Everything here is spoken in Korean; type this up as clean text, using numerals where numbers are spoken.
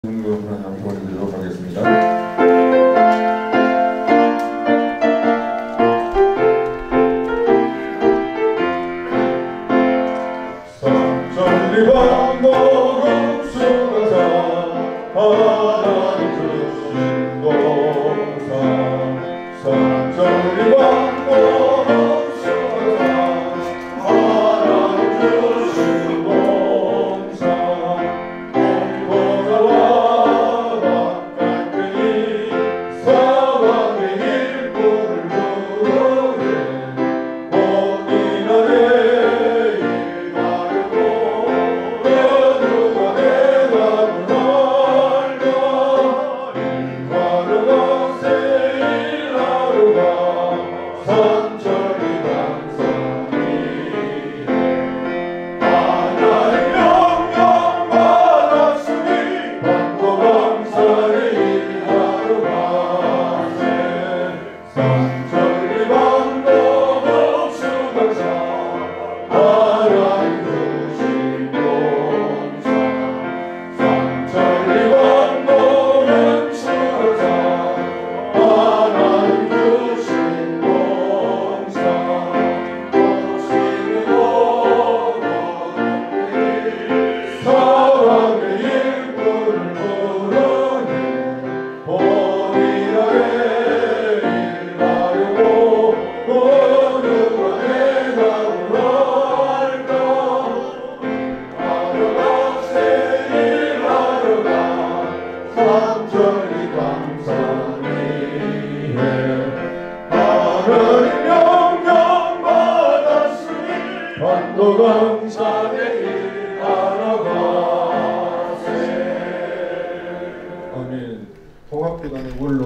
헌금 하나 보내드리도록 하겠습니다. 삼천리반 녹음 수가사 하나님 주신 동산 삼천리반 녹음 수가사 하나님 주신 동산 온보라와 막간등이 사방의 일꾼을 부르네 본인안에 반도강산에 일하러 가세. 아멘. 통합교단의 원로